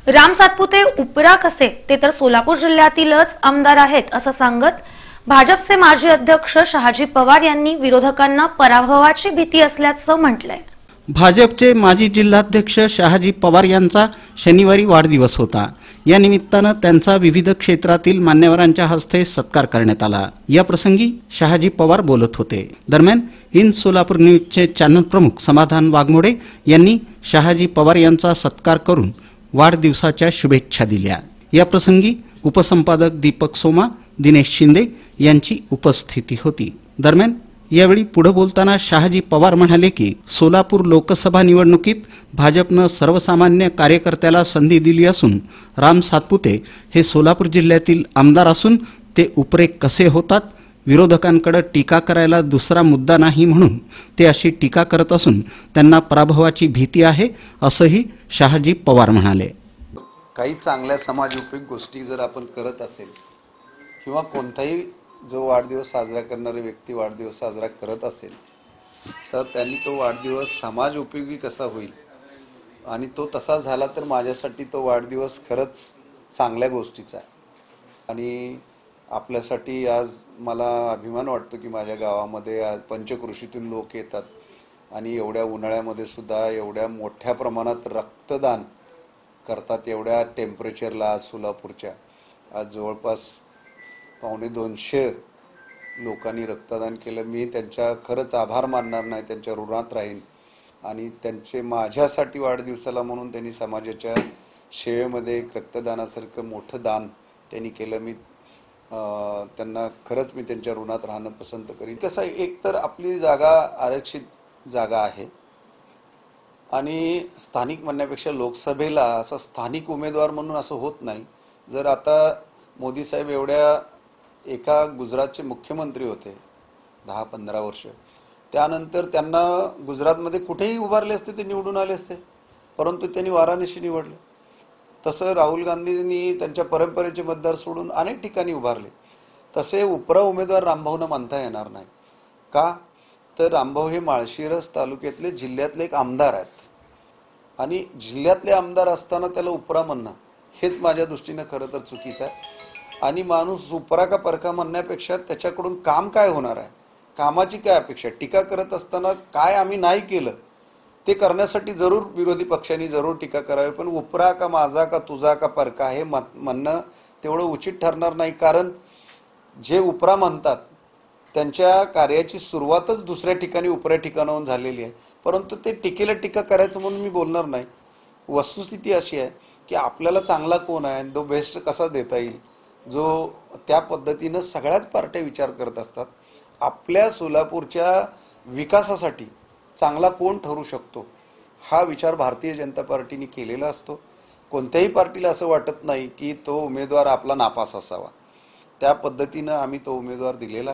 राम सातपुते उपरा कसे ते तर सोलापूर जिल्ह्यातीलच आमदार आहेत असं सांगत भाजपचे माजी अध्यक्ष शहाजी पवार यांनी विरोधकांना पराभवाची भीती असल्याचं म्हटलंय। भाजपचे माजी जिल्हाध्यक्ष शहाजी पवार यांचा शनिवारी वाढदिवस होता। या निमित्तानं त्यांचा विविध क्षेत्रातील मान्यवरांच्या हस्ते सत्कार करण्यात आला। या प्रसंगी शहाजी पवार बोलत होते। दरम्यान इन सोलापूर न्यूजचे चॅनल प्रमुख समाधान वाघमोडे यांनी शहाजी पवार यांचा सत्कार करून वाढदिवसाच्या शुभेच्छा दिल्या। या प्रसंगी उपसंपादक दीपक सोमा, दिनेश शिंदे यांची उपस्थिती होती। दरम्यान यावेळी पुढे बोलताना शहाजी पवार म्हणाले की सोलापूर लोकसभा निवडणुकीत भाजपनं सर्वसामान्य कार्यकर्त्याला संधी दिली असून राम सातपुते हे सोलापूर जिल्ह्यातील आमदार असून ते उपरे कसे होतात, विरोधकांकडे टीका करायला दुसरा मुद्दा नाही म्हणून ते अशी टीका करत असून त्यांना पराभवाची भीती आहे असंही शहाजी पवार म्हणाले। काही चांगल्या समाजोपयोगी गोष्टी जर आपण करत असेल किंवा कोणताही जो वाढदिवस साजरा करणारी व्यक्ती वाढदिवस साजरा करत असेल तर त्यांनी तो वाढदिवस समाज उपयोगी कसा होईल आणि तो तसा झाला तर माझ्यासाठी तो वाढदिवस खरंच चांगल्या गोष्टीचा आहे। आणि आपल्यासाठी आज मला अभिमान वाटतो की माझ्या गावामध्ये आज पंचकृषीतून लोक येतात आणि एवढ्या उन्हाळ्यामध्ये सुद्धा एवढ्या मोठ्या प्रमाणात रक्तदान करतात। एवढ्या टेम्परेचरला आज सोलापूरच्या आज जवळपास 250 लोकांनी रक्तदान केलं। मी त्यांच्या खरंच आभार मानणार नाही, त्यांच्या ऋणात राहीन। आणि त्यांचे माझ्यासाठी वाढदिवसाला म्हणून त्यांनी समाजाच्या सेवेमध्ये रक्तदानासारखं मोठं दान त्यांनी केलं। मी त्यांना खरंच मी त्यांच्या ऋणात राहणं पसंत करीन। कसं आहे, एक तर आपली जागा आरक्षित जागा आहे आणि स्थानिक म्हणण्यापेक्षा लोकसभेला असं स्थानिक उमेदवार म्हणून असं होत नाही। जर आता मोदी साहेब एवढ्या एका गुजरातचे मुख्यमंत्री होते 10-15 वर्ष, त्यानंतर त्यांना गुजरातमध्ये कुठेही उभारले असते ते निवडून आले असते, परंतु त्यांनी वाराणसी निवडलं। तसं राहुल गांधींनी त्यांच्या परंपरेचे मतदार सोडून अनेक ठिकाणी उभारले। तसे उपरा उमेदवार रामभाऊंना मानता येणार नाही का, तर रामभाऊ हे माळशिरस तालुक्यातले जिल्ह्यातले एक आमदार आहेत आणि जिल्ह्यातले आमदार असताना त्याला उपरा म्हणणं हेच माझ्या दृष्टीने खरं तर चुकीचं आहे। आणि माणूस उपरा का परका म्हणण्यापेक्षा त्याच्याकडून काम काय होणार आहे, कामाची काय अपेक्षा, टीका करत असताना काय आम्ही नाही केलं ते करण्यासाठी जरूर विरोधी पक्षांनी जरूर टीका करावी, पण उपरा का माझा का तुझा का परका हे म्हणणं तेवढं उचित ठरणार नाही। कारण जे उपरा म्हणतात त्यांच्या कार्याची सुरुवातच दुसऱ्या ठिकाणी उपऱ्या ठिकाणाहून झालेली आहे, परंतु ते टीकेला टीका करायचं म्हणून मी बोलणार नाही। वस्तुस्थिती अशी आहे की आपल्याला चांगला कोण आहे, तो बेस्ट कसा देता येईल, जो त्या पद्धतीनं सगळ्याच पार्ट्या विचार करत असतात। आपल्या सोलापूरच्या विकासासाठी चांगला कोण ठरू शकतो हा विचार भारतीय जनता पार्टीने केलेला असतो। कोणत्याही पार्टीला असं वाटत नाही की तो उमेदवार आपला नापास असावा, त्या पद्धतीनं आम्ही तो उमेदवार दिलेला